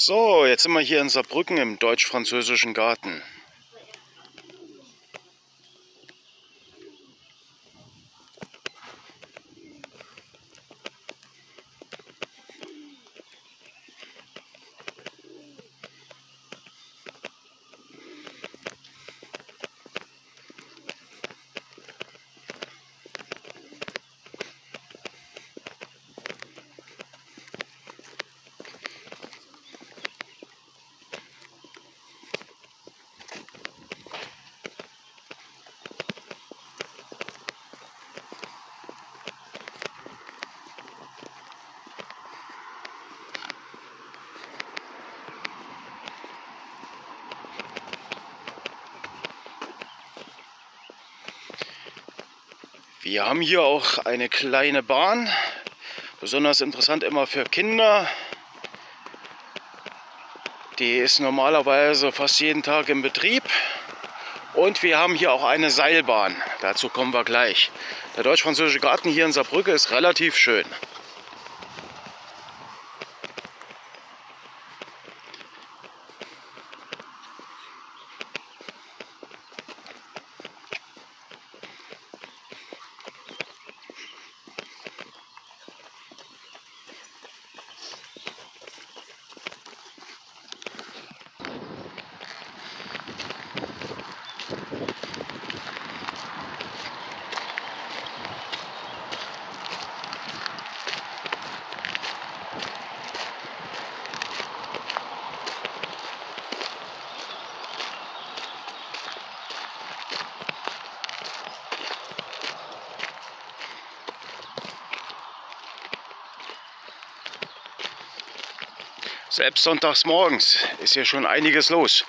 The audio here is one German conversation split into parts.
So, jetzt sind wir hier in Saarbrücken im Deutsch-Französischen Garten. Wir haben hier auch eine kleine Bahn, besonders interessant immer für Kinder. Die ist normalerweise fast jeden Tag in Betrieb. Und wir haben hier auch eine Seilbahn, dazu kommen wir gleich. Der Deutsch-Französische Garten hier in Saarbrücken ist relativ schön. Selbst sonntags morgens ist hier schon einiges los.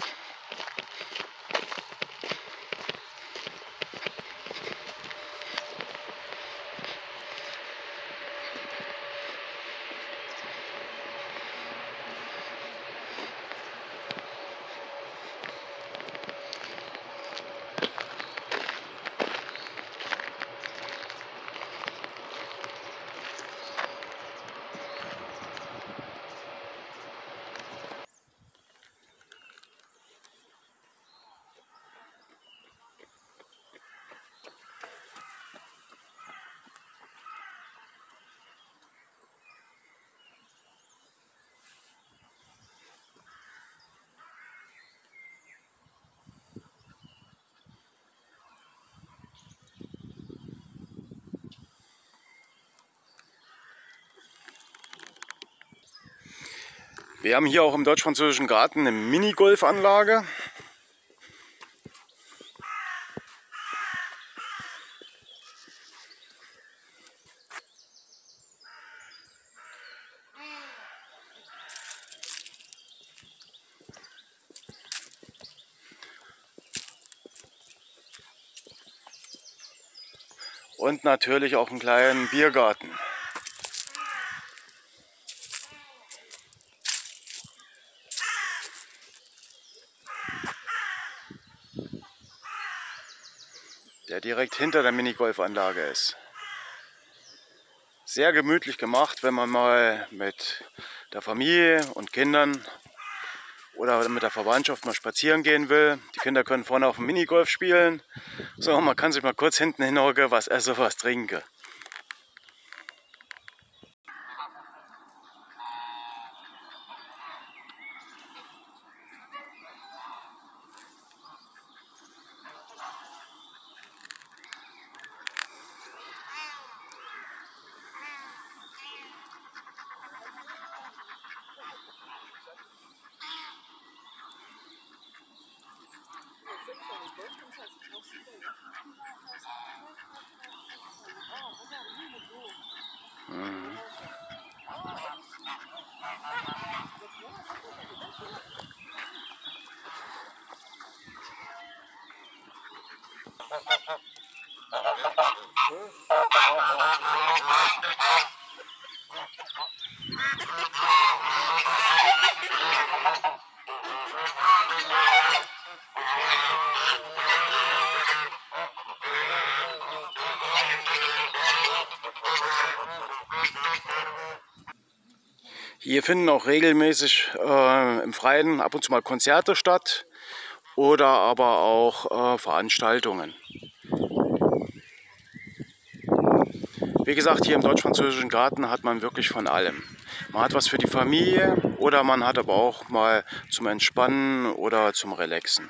Wir haben hier auch im Deutsch-Französischen Garten eine Minigolfanlage. Und natürlich auch einen kleinen Biergarten. Der direkt hinter der Minigolfanlage ist. Sehr gemütlich gemacht, wenn man mal mit der Familie und Kindern oder mit der Verwandtschaft mal spazieren gehen will. Die Kinder können vorne auf dem Minigolf spielen. So, man kann sich mal kurz hinten hinhocken, was essen, was trinken. Hier finden auch regelmäßig im Freien ab und zu mal Konzerte statt oder aber auch Veranstaltungen. Wie gesagt, hier im Deutsch-Französischen Garten hat man wirklich von allem. Man hat was für die Familie oder man hat aber auch mal zum Entspannen oder zum Relaxen.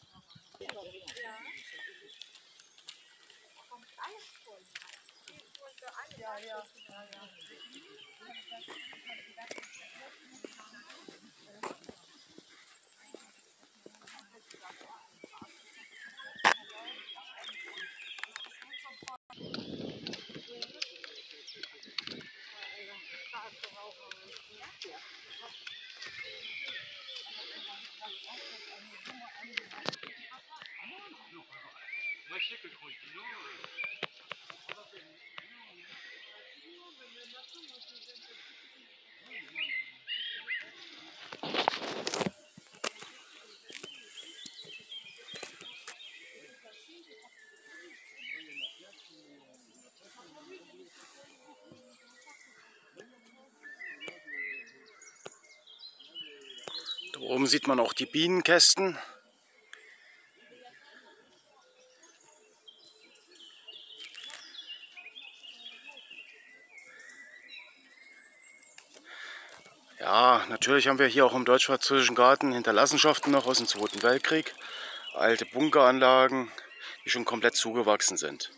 Da oben sieht man auch die Bienenkästen. Ja, natürlich haben wir hier auch im Deutsch-Französischen Garten Hinterlassenschaften noch aus dem Zweiten Weltkrieg. Alte Bunkeranlagen, die schon komplett zugewachsen sind.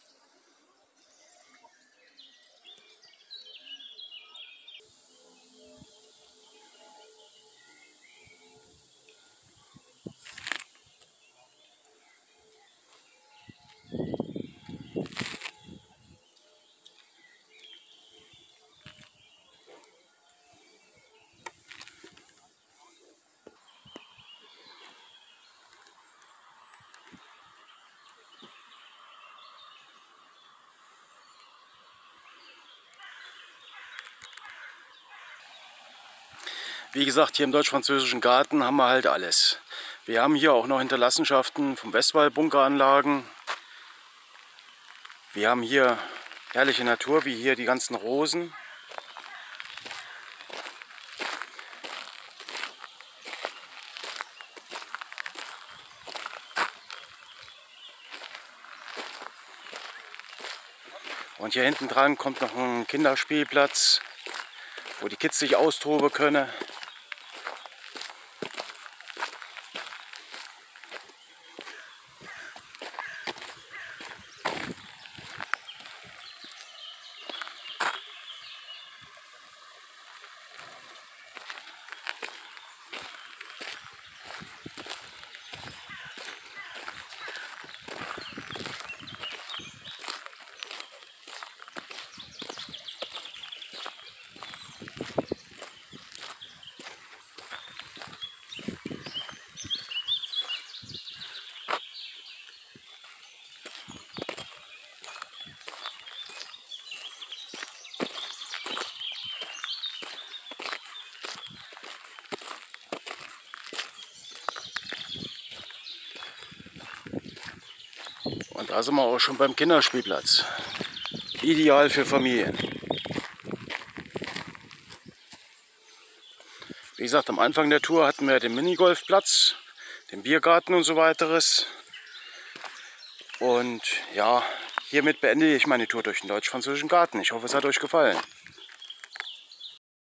Wie gesagt, hier im Deutsch-Französischen Garten haben wir halt alles. Wir haben hier auch noch Hinterlassenschaften vom Westwall-Bunkeranlagen. Wir haben hier herrliche Natur, wie hier die ganzen Rosen. Und hier hinten dran kommt noch ein Kinderspielplatz, wo die Kids sich austoben können. Und da sind wir auch schon beim Kinderspielplatz. Ideal für Familien. Wie gesagt, am Anfang der Tour hatten wir den Minigolfplatz, den Biergarten und so weiteres. Und ja, hiermit beende ich meine Tour durch den Deutsch-Französischen Garten. Ich hoffe, es hat euch gefallen.